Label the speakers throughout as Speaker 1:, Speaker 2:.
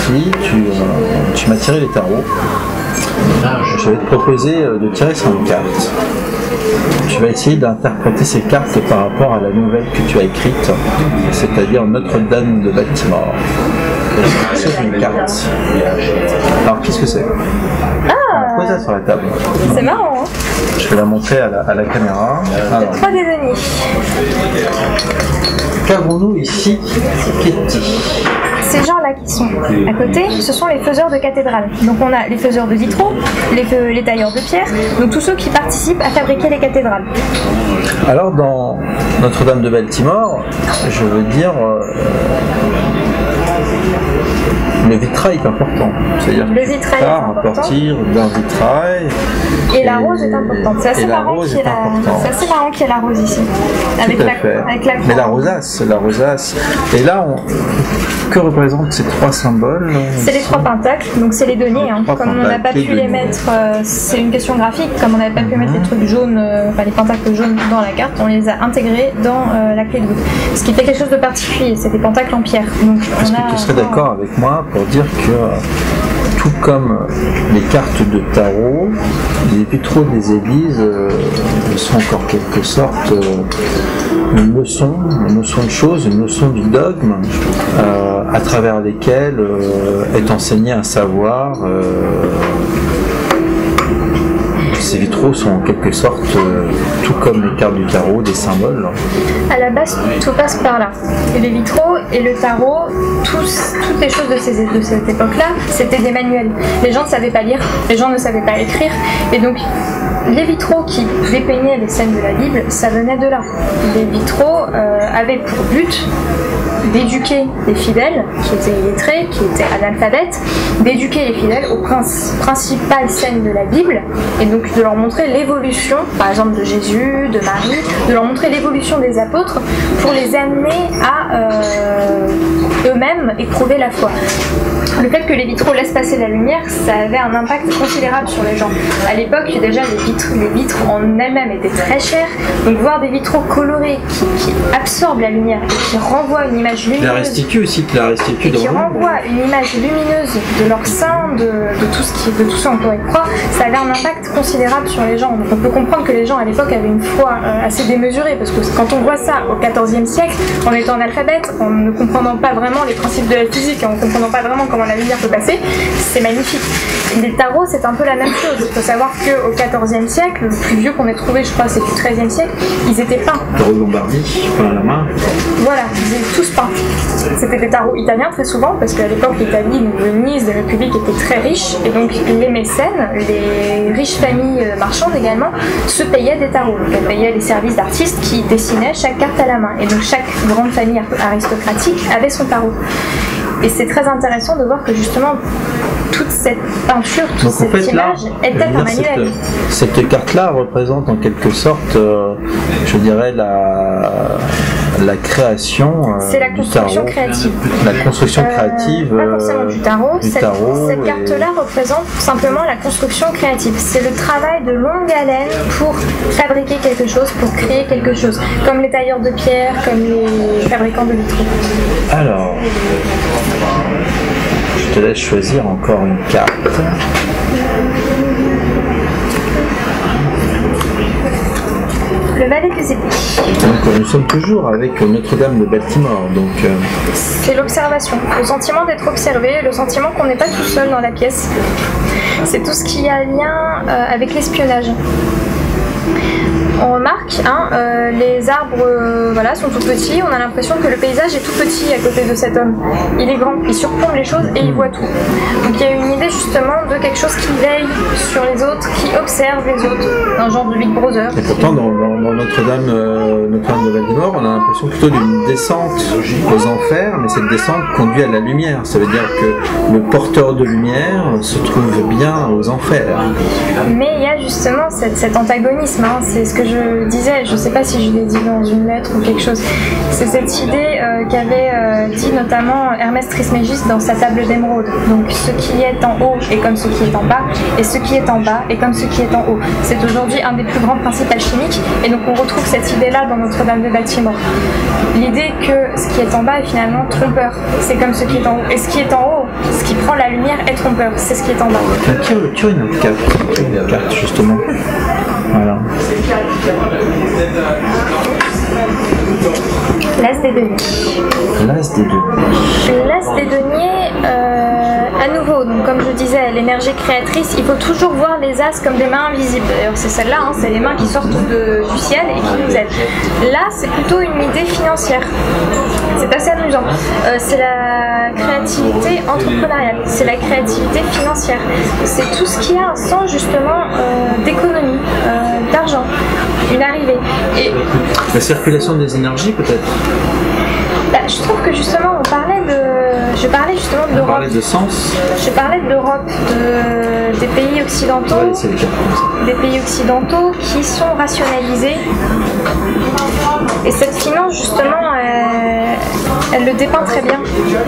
Speaker 1: ici, tu m'as tiré les tarots. Je vais te proposer de tirer 5 cartes. Tu vas essayer d'interpréter ces cartes par rapport à la nouvelle que tu as écrite, c'est-à-dire Notre-Dame de Baltimore. C'est une carte. Alors qu'est-ce que c'est? Pose ça sur la table.
Speaker 2: C'est marrant, hein?
Speaker 1: Je vais la montrer à la caméra. Alors,
Speaker 2: 3 décennies.
Speaker 1: qu'avons-nous ici, Ketty?
Speaker 2: Ces gens-là qui sont à côté, ce sont les faiseurs de cathédrales. Donc on a les faiseurs de vitraux, les tailleurs de pierre, donc tous ceux qui participent à fabriquer les cathédrales.
Speaker 1: Alors dans Notre-Dame de Baltimore, je veux dire, le vitrail est important. C'est-à-dire
Speaker 2: Le vitrail est important.
Speaker 1: à partir d'un vitrail.
Speaker 2: Et la rose est importante. C'est assez marrant qu'il y ait la rose ici. Avec la croix.
Speaker 1: Mais la rosace. Et là, que représentent ces 3 symboles?
Speaker 2: C'est les 3 pentacles, donc c'est les deniers. Hein. Comme on n'a pas pu les mettre, c'est une question graphique, comme on n'avait pas pu mettre les trucs jaunes, les pentacles jaunes dans la carte, on les a intégrés dans la clé de voûte. Ce qui fait quelque chose de particulier, c'est des pentacles en pierre.
Speaker 1: Est-ce que tu serais d'accord avec moi pour dire que tout comme les cartes de tarot, les vitraux des églises sont en quelque sorte une leçon de choses, une leçon du dogme, à travers lesquelles est enseigné un savoir. Ces vitraux sont en quelque sorte, tout comme les cartes du tarot, des symboles.
Speaker 2: À la base, tout passe par là. Et les vitraux et le tarot, toutes les choses de cette époque-là, c'était des manuels. Les gens ne savaient pas lire, les gens ne savaient pas écrire, et donc les vitraux qui dépeignaient les scènes de la Bible, ça venait de là. Les vitraux avaient pour but d'éduquer les fidèles qui étaient illettrés, qui étaient analphabètes, d'éduquer les fidèles aux principales scènes de la Bible et donc de leur montrer l'évolution, par exemple de Jésus, de Marie, de leur montrer l'évolution des apôtres pour les amener à eux-mêmes éprouver la foi. Le fait que les vitraux laissent passer la lumière, ça avait un impact considérable sur les gens. À l'époque, déjà, les vitres en elles-mêmes étaient très chères, donc voir des vitraux colorés qui absorbent la lumière et qui renvoient une image lumineuse.
Speaker 1: La restitue aussi,
Speaker 2: qui renvoient une image lumineuse de leur sein, de tout ce en quoi ils croient, ça avait un impact considérable sur les gens. Donc on peut comprendre que les gens à l'époque avaient une foi assez démesurée, parce que quand on voit ça au XIVe siècle, en étant analphabète, en ne comprenant pas vraiment les principes de la physique, en ne comprenant pas vraiment comment la lumière peut passer, c'est magnifique. Les tarots, c'est un peu la même chose. Il faut savoir qu'au XIVe siècle, le plus vieux qu'on ait trouvé, je crois, c'est du XIIIe siècle, ils étaient peints.
Speaker 1: Tarot de Lombardie, peint à la main.
Speaker 2: Voilà, ils étaient tous peints. C'était des tarots italiens très souvent, parce qu'à l'époque, l'Italie, Venise, les républiques étaient très riches, et donc les mécènes, les riches familles marchandes également, se payaient des tarots. Donc elles payaient les services d'artistes qui dessinaient chaque carte à la main. Et donc chaque grande famille aristocratique avait son tarot. Et c'est très intéressant de voir que justement toute cette peinture, toute cette image était un manuel.
Speaker 1: Cette carte-là représente en quelque sorte, je dirais, la création
Speaker 2: c'est la construction créative.
Speaker 1: La construction créative
Speaker 2: pas forcément du tarot. Cette carte-là représente simplement la construction créative. C'est le travail de longue haleine pour fabriquer quelque chose, pour créer quelque chose. Comme les tailleurs de pierre, comme les fabricants de vitraux.
Speaker 1: Alors, je te laisse choisir encore une carte.
Speaker 2: Le valet des épées.
Speaker 1: Donc nous sommes toujours avec Notre-Dame de Baltimore.
Speaker 2: C'est l'observation, le sentiment d'être observé, le sentiment qu'on n'est pas tout seul dans la pièce. C'est tout ce qui a lien avec l'espionnage. On remarque, les arbres sont tout petits, on a l'impression que le paysage est tout petit à côté de cet homme. Il est grand, il surplombe les choses et il voit tout. Donc il y a une idée justement de quelque chose qui veille sur les autres, qui observe les autres, un genre de Big Brother.
Speaker 1: Et pourtant dans Notre-Dame de Baltimore, on a l'impression plutôt d'une descente aux enfers, mais cette descente conduit à la lumière. Ça veut dire que le porteur de lumière se trouve bien aux enfers.
Speaker 2: Mais il y a justement cet antagonisme, c'est ce que je je disais, je ne sais pas si je l'ai dit dans une lettre ou quelque chose, c'est cette idée qu'avait dit notamment Hermès Trismégiste dans sa table d'émeraude. Donc ce qui est en haut est comme ce qui est en bas, et ce qui est en bas est comme ce qui est en haut. C'est aujourd'hui un des plus grands principes alchimiques, et donc on retrouve cette idée-là dans Notre-Dame de Baltimore. L'idée que ce qui est en bas est finalement trompeur, c'est comme ce qui est en haut. Et ce qui est en haut, ce qui prend la lumière est trompeur, c'est ce qui est en bas.
Speaker 1: Tu as une autre carte, justement. Voilà.
Speaker 2: L'as des deniers.
Speaker 1: L'as des deniers.
Speaker 2: L'as des deniers, à nouveau, donc comme je disais, l'énergie créatrice, il faut toujours voir les as comme des mains invisibles. D'ailleurs, c'est celle-là, hein, c'est les mains qui sortent du ciel et qui nous aident. Là, c'est plutôt une idée financière. C'est assez amusant. C'est la créativité entrepreneuriale, c'est la créativité financière. C'est tout ce qui a un sens, justement, d'économie, d'argent, une arrivée. Et
Speaker 1: la circulation des énergies, peut-être.
Speaker 2: Bah, je trouve que justement, je parlais justement de l'Europe.
Speaker 1: On parlait de sens.
Speaker 2: Je parlais de l'Europe, des pays occidentaux, des pays occidentaux qui sont rationalisés. Et cette finance, justement, elle le dépeint très bien.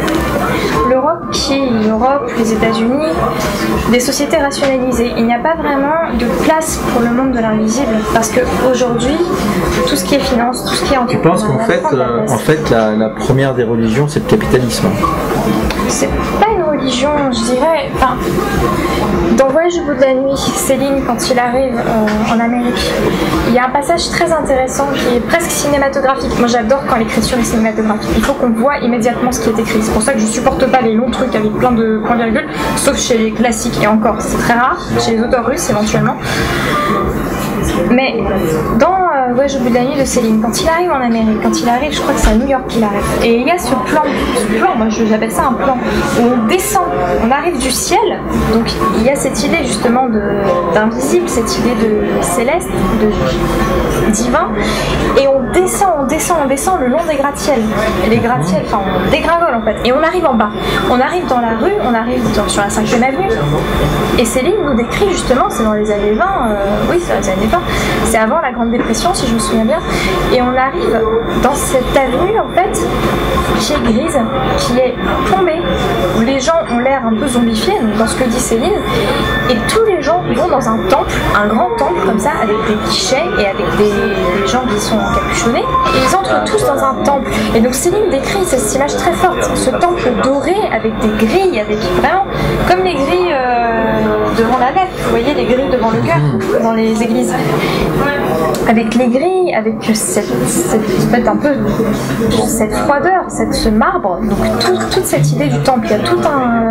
Speaker 2: L'Europe, les États-Unis, des sociétés rationalisées. Il n'y a pas vraiment de place pour le monde de l'invisible, parce qu'aujourd'hui, tout ce qui est finance, tout ce qui est entrepreneuriat.
Speaker 1: Tu penses qu'en fait, la première des religions, c'est le capitalisme?
Speaker 2: C'est pas une religion, je dirais. Enfin, dans Voyage au bout de la nuit, Céline, quand il arrive en Amérique, il y a un passage très intéressant qui est presque cinématographique. Moi, j'adore quand l'écriture est cinématographique. Il faut qu'on voit immédiatement ce qui est écrit. C'est pour ça que je supporte pas les longs trucs avec plein de points-virgules, sauf chez les classiques, et encore, c'est très rare, chez les auteurs russes éventuellement. Mais dans Voyage au bout de la nuit de Céline, quand il arrive en Amérique, quand il arrive, je crois que c'est à New York qu'il arrive, et il y a ce plan, moi j'appelle ça un plan, où on descend, on arrive du ciel, donc il y a cette idée justement d'invisible, cette idée de céleste, de divin, et on descend le long des gratte-ciels. Les gratte-ciels, enfin on dégringole en fait, et on arrive en bas, on arrive dans la rue, on arrive sur la 5e avenue, et Céline nous décrit justement, c'est dans les années 20, oui c'est dans les années 20, c'est avant la Grande Dépression si je me souviens bien, et on arrive dans cette avenue en fait qui est grise, qui est plombée, où les gens ont l'air un peu zombifiés, donc dans ce que dit Céline, et tous les gens vont dans un temple, un grand temple comme ça, avec des guichets et avec des gens qui sont encapuchonnés, et ils entrent tous dans un temple. Et donc Céline décrit cette image très forte, ce temple doré avec des grilles, avec vraiment comme les grilles devant la nef, vous voyez les grilles devant le cœur dans les églises, avec les grilles, avec cette un peu cette froideur, ce marbre, donc toute cette idée du temple, il y a tout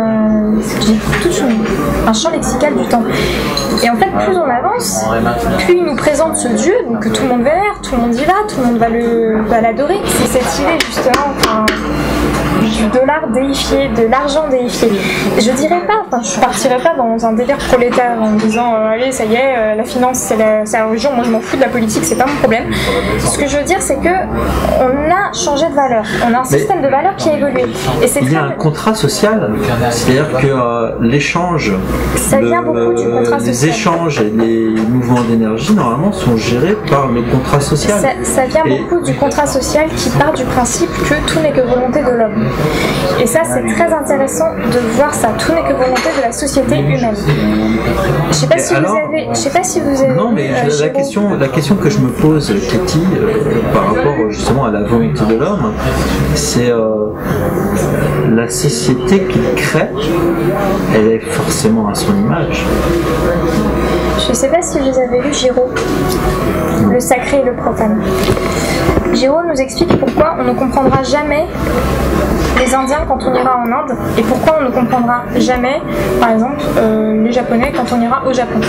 Speaker 2: un champ lexical du temple. Et en fait, plus on avance, plus il nous présente ce Dieu, donc que tout le monde vénère, tout le monde y va, tout le monde va l'adorer. C'est cette idée justement du dollar déifié, de l'argent déifié. Je dirais pas, je partirais pas dans un délire prolétaire en me disant allez ça y est, la finance c'est la religion, moi je m'en fous de la politique, c'est pas mon problème. Ce que je veux dire c'est que on a changé de valeur, on a un système de valeurs qui a évolué. Et c'est
Speaker 1: il y a un contrat social, c'est-à-dire que l'échange, les échanges et les mouvements d'énergie normalement sont gérés par le contrat social.
Speaker 2: Ça vient beaucoup du contrat social qui part du principe que tout n'est que volonté de l'homme. Et ça c'est très intéressant de voir ça, tout n'est que volonté de la société humaine. Je sais pas si vous avez
Speaker 1: non mais la question que je me pose, Katie, par rapport justement à la volonté de l'homme, c'est la société qu'il crée, elle est forcément à son image.
Speaker 2: Je sais pas si vous avez lu Giraud, Le sacré et le profane. Giraud nous explique pourquoi on ne comprendra jamais les Indiens quand on ira en Inde et pourquoi on ne comprendra jamais, par exemple, les Japonais quand on ira au Japon.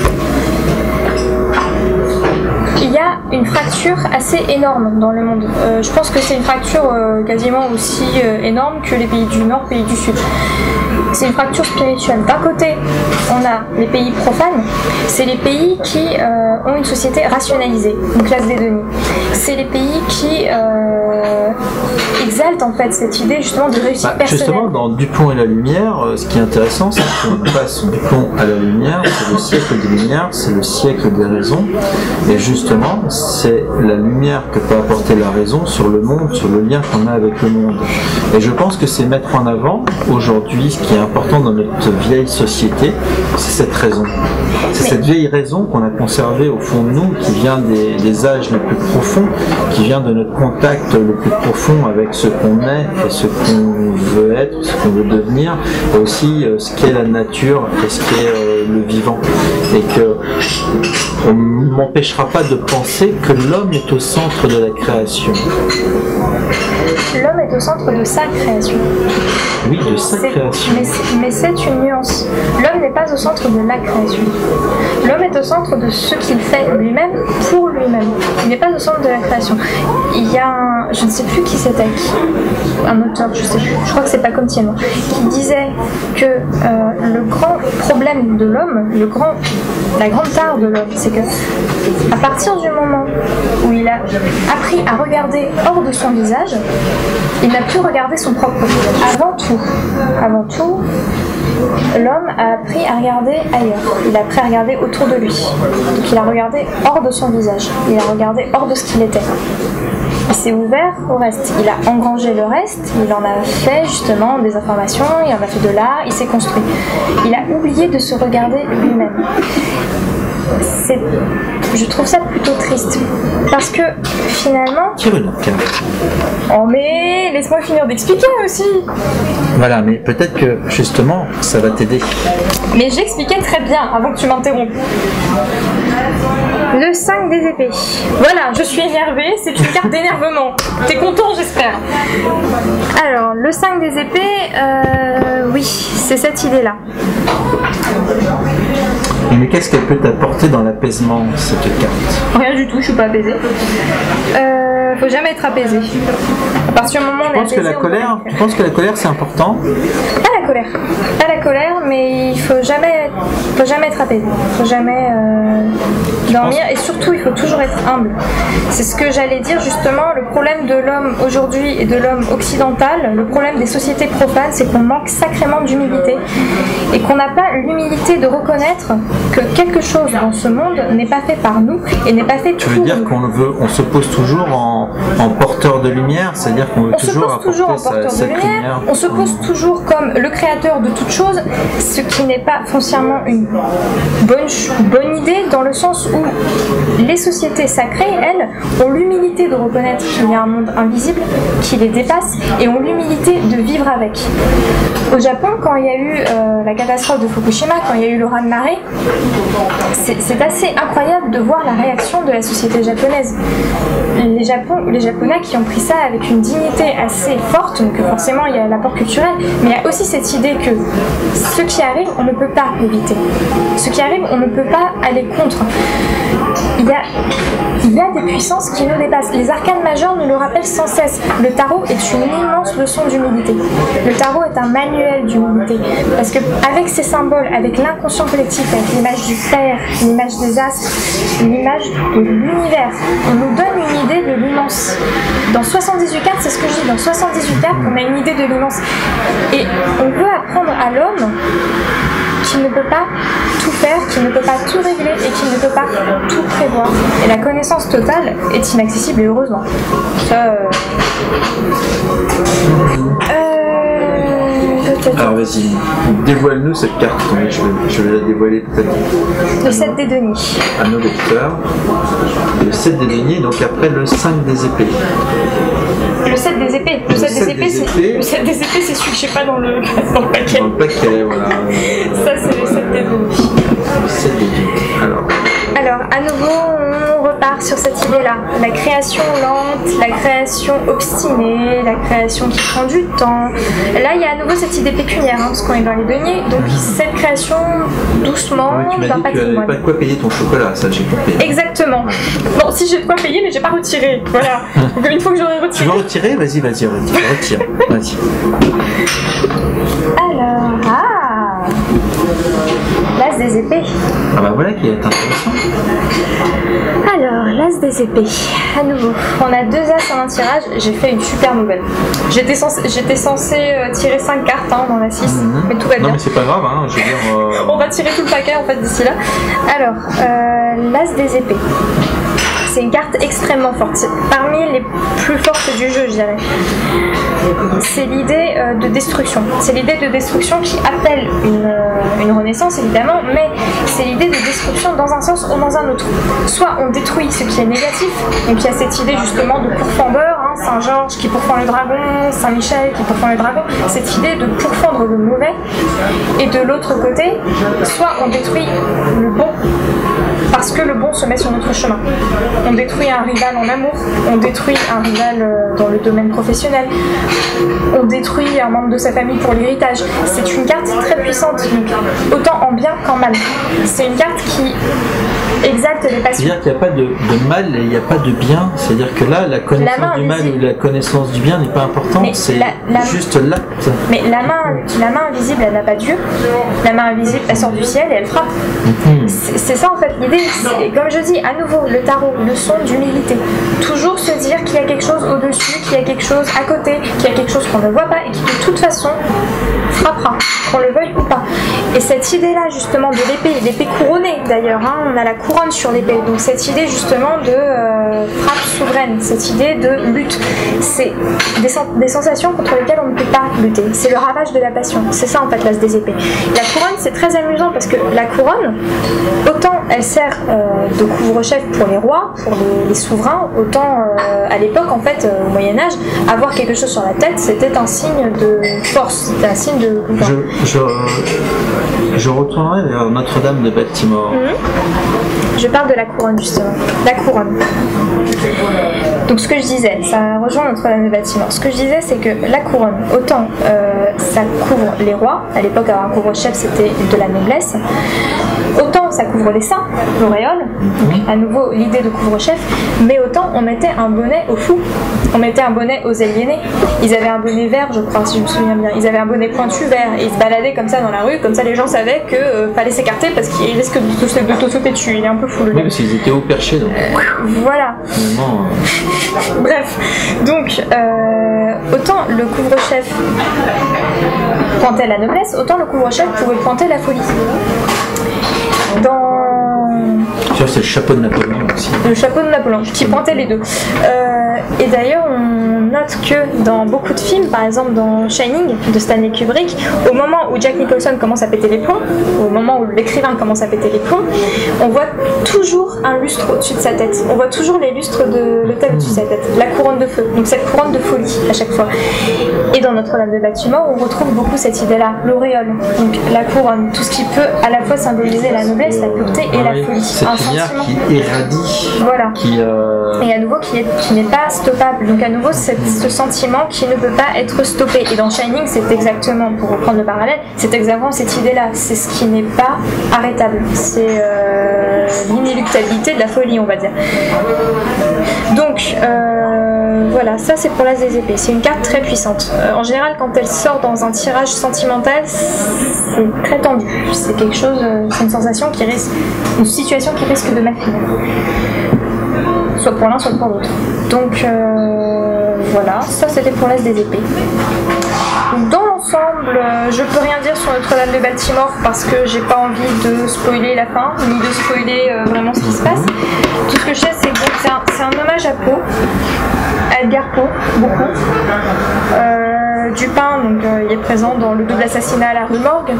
Speaker 2: Il y a une fracture assez énorme dans le monde. Je pense que c'est une fracture quasiment aussi énorme que les pays du Nord, pays du Sud. c'est une fracture spirituelle. D'un côté, on a les pays profanes, c'est les pays qui ont une société rationalisée, une classe dédonnée. C'est les pays qui exaltent en fait cette idée justement de réussite personnelle.
Speaker 1: Justement, dans Dupont et la lumière, ce qui est intéressant, c'est qu'on passe Dupont à la lumière, c'est le siècle des lumières, c'est le siècle des raisons, et justement, c'est la lumière que peut apporter la raison sur le monde, sur le lien qu'on a avec le monde. Et je pense que c'est mettre en avant, aujourd'hui, ce qui est important dans notre vieille société, c'est cette raison. C'est cette vieille raison qu'on a conservée au fond de nous, qui vient des âges les plus profonds, qui vient de notre contact le plus profond avec ce qu'on est et ce qu'on veut être, ce qu'on veut devenir, et aussi ce qu'est la nature et ce qu'est le vivant. Et que on ne m'empêchera pas de penser que l'homme est au centre de la création.
Speaker 2: L'homme est au centre de sa création.
Speaker 1: Oui, de sa création.
Speaker 2: Mais c'est une nuance. L'homme n'est pas au centre de la création. L'homme est au centre de ce qu'il fait lui-même pour lui-même. Il n'est pas au centre de la création. Il y a je ne sais plus qui c'était, un auteur, je sais plus, je crois que c'est Paco Mtieno, qui disait que le grand problème de l'homme, la grande part de l'homme, c'est que à partir du moment où il a appris à regarder hors de son visage, il n'a plus regardé son propre visage. Avant tout, l'homme a appris à regarder ailleurs. Il a appris à regarder autour de lui. Donc il a regardé hors de son visage. Il a regardé hors de ce qu'il était. Il s'est ouvert au reste. Il a engrangé le reste. Il en a fait justement des informations. Il en a fait de l'art. Il s'est construit. Il a oublié de se regarder lui-même. Je trouve ça plutôt triste parce que finalement.
Speaker 1: Tire une carte.
Speaker 2: Oh mais laisse-moi finir d'expliquer aussi.
Speaker 1: Voilà, mais peut-être que justement ça va t'aider.
Speaker 2: Mais j'expliquais très bien avant que tu m'interrompes. Le 5 des épées. Voilà, je suis énervée, c'est une carte d'énervement. T'es content, j'espère. Alors, le 5 des épées, oui, c'est cette idée-là.
Speaker 1: Mais qu'est-ce qu'elle peut t'apporter dans l'apaisement, cette carte?
Speaker 2: Rien du tout, je suis pas apaisée. Faut jamais être apaisé. À partir du moment où on est apaisé,
Speaker 1: tu penses que la colère c'est important?
Speaker 2: Pas la colère, mais il faut jamais être apaisé. Il faut jamais dormir et surtout il faut toujours être humble. C'est ce que j'allais dire justement. Le problème de l'homme aujourd'hui et de l'homme occidental, le problème des sociétés profanes, c'est qu'on manque sacrément d'humilité et qu'on n'a pas l'humilité de reconnaître que quelque chose dans ce monde n'est pas fait par nous et n'est pas fait
Speaker 1: pour nous. Tu veux dire on se pose toujours en porteur de lumière, c'est-à-dire qu'on veut toujours apporter cette lumière.
Speaker 2: On se pose toujours comme le créateur de toute chose, ce qui n'est pas foncièrement une bonne idée dans le sens où les sociétés sacrées, elles, ont l'humilité de reconnaître qu'il y a un monde invisible, qui les dépasse et ont l'humilité de vivre avec. Au Japon, quand il y a eu la catastrophe de Fukushima, quand il y a eu le raz-de-marée, c'est assez incroyable de voir la réaction de la société japonaise. Les Japonais qui ont pris ça avec une dignité assez forte, donc forcément il y a l'apport culturel, mais il y a aussi cette idée que ce qui arrive, on ne peut pas l'éviter. Ce qui arrive, on ne peut pas aller contre. Il y a des puissances qui nous dépassent. Les arcanes majeures nous le rappellent sans cesse. Le tarot est une immense leçon d'humilité. Le tarot est un manuel d'humilité. Parce qu'avec ces symboles, avec l'inconscient collectif, avec l'image du père, l'image des astres, l'image de l'univers, on nous donne une idée de l'immense. Dans 78 cartes, c'est ce que je dis, dans 78 cartes, on a une idée de l'immense. Et on veut apprendre à l'homme qui ne peut pas tout faire, qui ne peut pas tout régler et qui ne peut pas tout prévoir. Et la connaissance totale est inaccessible et heureusement. Ça,
Speaker 1: Alors vas-y, dévoile-nous cette carte, je vais la dévoiler peut-être.
Speaker 2: Le 7 des deniers.
Speaker 1: À nos lecteurs. Le 7 des deniers, donc après le 5 des épées.
Speaker 2: Le 7 des épées. Le 7 des épées, c'est celui que je sais pas dans le paquet.
Speaker 1: Dans le paquet, voilà.
Speaker 2: Ça, c'est le 7 des deniers.
Speaker 1: Le 7 des deniers.
Speaker 2: Alors, à nouveau, on repart sur cette idée-là. La création lente, la création obstinée, la création qui prend du temps. Là, il y a à nouveau cette idée pécuniaire, parce qu'on est dans les deniers. Donc, cette création, doucement,
Speaker 1: tu m'as dit que tu n'avais pas de quoi payer ton chocolat, ça j'ai compris.
Speaker 2: Exactement. Bon, si j'ai de quoi payer, mais j'ai pas retiré. Voilà. Donc une fois que j'aurai retiré.
Speaker 1: Tu veux retirer? Vas-y, retire. Vas-y.
Speaker 2: Alors, l'as des épées.
Speaker 1: Ah bah voilà qui est intéressant.
Speaker 2: Alors, l'as des épées. À nouveau, on a 2 as en un tirage. J'ai fait une super nouvelle. J'étais censée tirer 5 cartes dans la 6, mais tout va bien.
Speaker 1: Non mais c'est pas grave, hein, je veux dire...
Speaker 2: On va tirer tout le paquet en fait d'ici là. Alors, l'as des épées. C'est une carte extrêmement forte. C'est parmi les plus fortes du jeu, je dirais. C'est l'idée de destruction. C'est l'idée de destruction qui appelle une renaissance, évidemment, mais c'est l'idée de destruction dans un sens ou dans un autre. Soit on détruit ce qui est négatif, donc il y a cette idée justement de pourfendeur, Saint-Georges qui pourfend le dragon, Saint-Michel qui pourfend le dragon, cette idée de pourfendre le mauvais, et de l'autre côté, soit on détruit le bon, parce que le bon se met sur notre chemin. On détruit un rival en amour, on détruit un rival dans le domaine professionnel, on détruit un membre de sa famille pour l'héritage. C'est une carte très puissante, donc autant en bien qu'en mal. C'est une carte qui exalte les passions.
Speaker 1: C'est-à-dire qu'il n'y a pas de mal et il n'y a pas de bien. C'est-à-dire que là, la connaissance du mal ou la connaissance du bien n'est pas importante, c'est juste l'acte.
Speaker 2: Mais la main invisible, elle n'a pas Dieu. La main invisible, elle sort du ciel et elle frappe. C'est ça en fait l'idée. Comme je dis, à nouveau, le tarot, leçon d'humilité. Toujours se dire qu'il y a quelque chose au-dessus, qu'il y a quelque chose à côté, qu'il y a quelque chose qu'on ne voit pas et qui de toute façon frappera, qu'on le veuille ou pas. Et cette idée-là justement de l'épée couronnée d'ailleurs, on a la couronne sur l'épée, donc cette idée justement de frappe souveraine, cette idée de lutte, c'est des sensations contre lesquelles on ne peut pas lutter, c'est le ravage de la passion, c'est ça en fait l'as des épées. La couronne c'est très amusant parce que la couronne, autant elle sert de couvre-chef pour les rois, pour les souverains, autant à l'époque en fait, au Moyen-Âge, avoir quelque chose sur la tête c'était un signe de force, c'était un signe de pouvoir.
Speaker 1: Je retournerai vers Notre-Dame de Baltimore.
Speaker 2: Je parle de la couronne justement. La couronne. Donc ce que je disais, ça rejoint Notre-Dame de Baltimore. Ce que je disais, c'est que la couronne, autant ça couvre les rois, à l'époque avoir un couvre-chef c'était de la noblesse, autant ça couvre les saints, l'auréole, à nouveau l'idée de couvre-chef, mais autant on mettait un bonnet aux fous, on mettait un bonnet aux aliénés. Ils avaient un bonnet vert, je crois, si je me souviens bien. Ils avaient un bonnet pointu vert et ils se baladaient comme ça dans la rue, comme ça les gens savaient que fallait s'écarter parce qu'il risque de te sauter dessus. Il est un peu fou le gars.
Speaker 1: Oui, parce qu'ils étaient haut perchés donc.
Speaker 2: Voilà. Bref, donc autant le couvre-chef pointait la noblesse, autant le couvre-chef pouvait pointer la folie.
Speaker 1: Ça, c'est le chapeau de Napoléon aussi.
Speaker 2: Le chapeau de Napoléon, qui pointait les deux. Et d'ailleurs, on note que dans beaucoup de films, par exemple dans Shining de Stanley Kubrick, au moment où Jack Nicholson commence à péter les plombs, au moment où l'écrivain commence à péter les plombs, on voit toujours un lustre au-dessus de sa tête. On voit toujours les lustres de l'hôtel au-dessus de sa tête. La couronne de feu, donc cette couronne de folie à chaque fois. Et dans Notre-Dame de Baltimore, on retrouve beaucoup cette idée-là, l'auréole, donc la couronne, tout ce qui peut à la fois symboliser la noblesse, la pureté et la folie.
Speaker 1: Cette lumière qui irradie.
Speaker 2: Voilà.
Speaker 1: Qui,
Speaker 2: Et à nouveau qui n'est pas stoppable. Donc à nouveau ce sentiment qui ne peut pas être stoppé. Et dans Shining, c'est exactement, pour reprendre le parallèle, c'est exactement cette idée-là. C'est ce qui n'est pas arrêtable. C'est l'inéluctabilité de la folie, on va dire. Donc voilà, ça c'est pour l'as des épées. C'est une carte très puissante. En général, quand elle sort dans un tirage sentimental, c'est très tendu. C'est quelque chose, c'est une sensation qui risque, une situation qui risque de mal finir. Soit pour l'un, soit pour l'autre. Donc voilà, ça c'était pour l'as des épées. Donc, dans l'ensemble, je peux rien dire sur Notre-Dame de Baltimore parce que j'ai pas envie de spoiler la fin, ni de spoiler vraiment ce qui se passe. Tout ce que je sais, c'est que c'est un hommage à Poe, à Edgar Poe, beaucoup. Dupin, donc il est présent dans le double assassinat à la rue Morgue,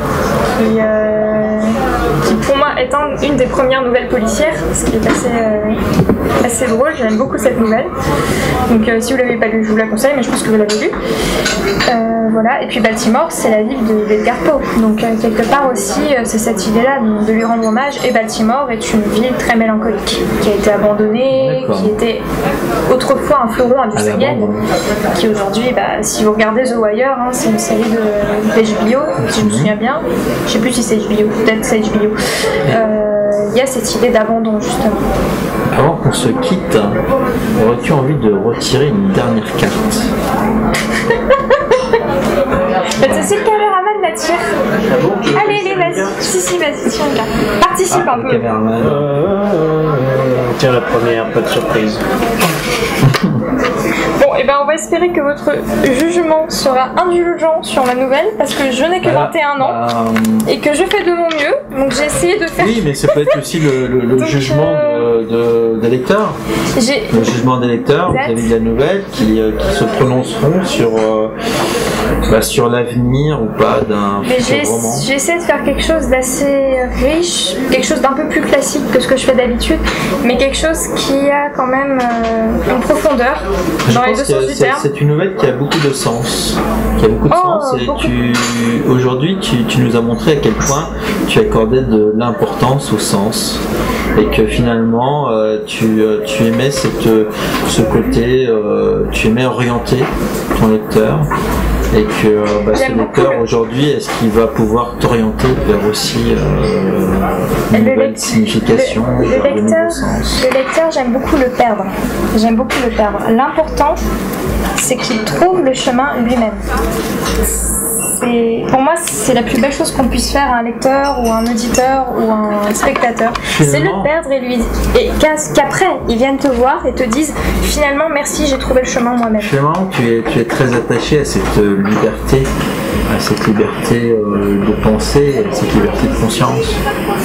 Speaker 2: qui pour moi est une des premières nouvelles policières, ce qui est assez drôle. J'aime beaucoup cette nouvelle. Donc si vous l'avez pas lu, je vous la conseille, mais je pense que vous l'avez lu. Voilà. Et puis Baltimore, c'est la ville d'Edgar Poe, donc quelque part aussi c'est cette idée-là de lui rendre hommage. Et Baltimore est une ville très mélancolique, qui a été abandonnée, qui était autrefois un fleuron industriel, qui aujourd'hui, si vous regardez The Wire, c'est une série de HBO, si je me souviens bien. Je sais plus si c'est HBO, peut-être c'est HBO. il y a cette idée d'abandon justement.
Speaker 1: Avant qu'on se quitte, aurais-tu envie de retirer une dernière carte?
Speaker 2: C'est le caméraman la tire. Allez, vas-y. Si, vas-y, tiens-la. Participe un peu.
Speaker 3: Tiens, la première, pas de surprise.
Speaker 2: Bon, et ben on va espérer que votre jugement sera indulgent sur la nouvelle parce que je n'ai que 21 ans et que je fais de mon mieux. Donc j'ai essayé de faire.
Speaker 1: Oui, mais ça peut être aussi le donc, jugement des lecteurs. Le jugement des lecteurs vis-à-vis de la nouvelle qui se prononceront sur l'avenir ou pas d'un futur roman.
Speaker 2: J'ai essayé de faire quelque chose d'assez riche, quelque chose d'un peu plus classique que ce que je fais d'habitude, mais quelque chose qui a quand même une profondeur dans les deux sens du terme.
Speaker 1: C'est une nouvelle qui a beaucoup de sens. Et aujourd'hui, tu nous as montré à quel point tu accordais de l'importance au sens. Et que finalement tu aimais ce côté, tu aimais orienter ton lecteur et que ce lecteur aujourd'hui, est-ce qu'il va pouvoir t'orienter vers aussi une nouvelle signification, de nouveaux sens?
Speaker 2: Le lecteur, j'aime beaucoup le perdre. L'important, c'est qu'il trouve le chemin lui-même. Pour moi, c'est la plus belle chose qu'on puisse faire à un lecteur ou un auditeur ou un spectateur. C'est le perdre et qu'après, ils viennent te voir et te disent finalement merci, j'ai trouvé le chemin moi-même.
Speaker 1: Finalement, tu es très attaché à cette liberté, de pensée, à cette liberté de conscience.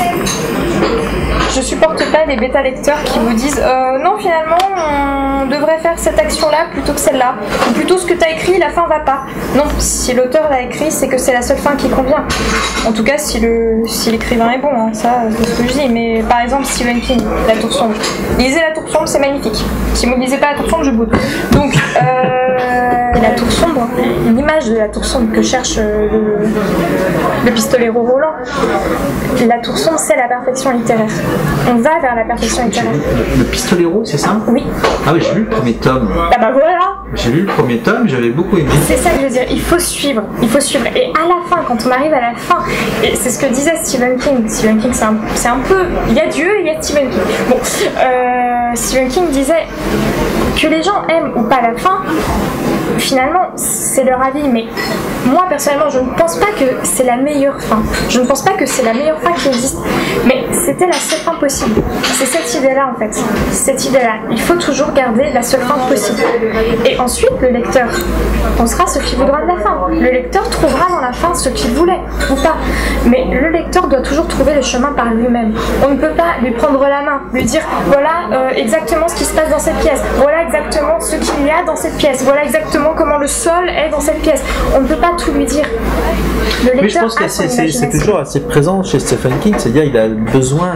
Speaker 2: Je supporte pas les bêta-lecteurs qui vous disent non, finalement on devrait faire cette action-là plutôt que celle-là, ou plutôt ce que tu as écrit, la fin va pas. Non, si l'auteur l'a écrit, c'est que c'est la seule fin qui convient. En tout cas, si l'écrivain est bon, hein, ça c'est ce que je dis. Mais par exemple, Stephen King, La Tour Sombre. Lisez La Tour Sombre, c'est magnifique. Si vous ne lisez pas La Tour Sombre, je boude. Donc, La Tour Sombre, l'image de La Tour Sombre que cherche le pistolero Roland, La Tour Sombre, c'est la perfection littéraire. On va vers la perfection littéraire.
Speaker 1: Le pistolero, c'est ça?
Speaker 2: Oui.
Speaker 1: Ah oui, j'ai lu le premier tome.
Speaker 2: Ah bah voilà.
Speaker 1: J'ai lu le premier tome, j'avais beaucoup aimé.
Speaker 2: C'est ça que je veux dire, il faut suivre. Et à la fin, quand on arrive à la fin, et c'est ce que disait Stephen King. Stephen King, c'est un peu... Il y a Dieu et il y a Stephen King. Bon, Stephen King disait que les gens aiment ou pas la fin, finalement, c'est leur avis. Mais moi, personnellement, je ne pense pas que c'est la meilleure fin. Je ne pense pas que c'est la meilleure fin qui existe. Mais c'était la seule fin possible. C'est cette idée-là, en fait. Cette idée-là. Il faut toujours garder la seule fin possible. Et ensuite, le lecteur pensera ce qu'il voudra de la fin. Le lecteur trouvera dans la fin ce qu'il voulait, ou pas. Mais le lecteur doit toujours trouver le chemin par lui-même. On ne peut pas lui prendre la main, lui dire voilà exactement ce qui se passe dans cette pièce, voilà exactement ce qu'il y a dans cette pièce, voilà exactement comment le sol est dans cette pièce. On ne peut pas tout lui dire. Le lecteur
Speaker 1: mais je pense que c'est toujours assez présent chez Stephen King, c'est-à-dire il a besoin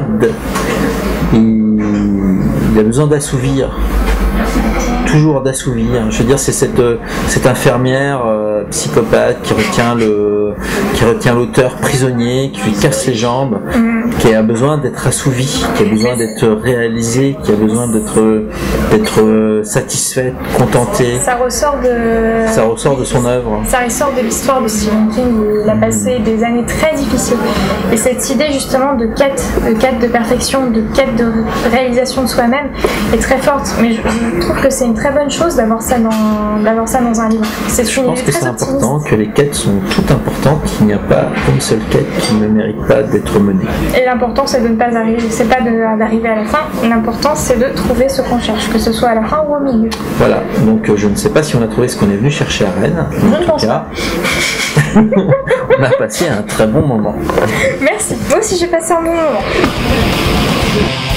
Speaker 1: d'assouvir. Toujours d'assouvir. Je veux dire, c'est cette infirmière psychopathe qui retient l'auteur prisonnier, qui lui casse les jambes, qui a besoin d'être assouvie, qui a besoin d'être réalisée, qui a besoin d'être satisfaite, contentée. Ça ressort de son œuvre. Ça ressort de l'histoire de Stephen King. Il a passé des années très difficiles. Et cette idée justement de quête de perfection, de quête de réalisation de soi-même est très forte. Mais je trouve que c'est une très bonne chose d'avoir ça dans un livre. Je pense que c'est important, que les quêtes sont toutes importantes, qu'il n'y a pas une seule quête qui ne mérite pas d'être menée. Et l'important c'est de ne pas arriver, c'est pas d'arriver à la fin, l'important c'est de trouver ce qu'on cherche, que ce soit à la fin ou au milieu. Voilà, donc je ne sais pas si on a trouvé ce qu'on est venu chercher à Rennes, mais en tout cas, on a passé un très bon moment. Merci, moi aussi j'ai passé un bon moment.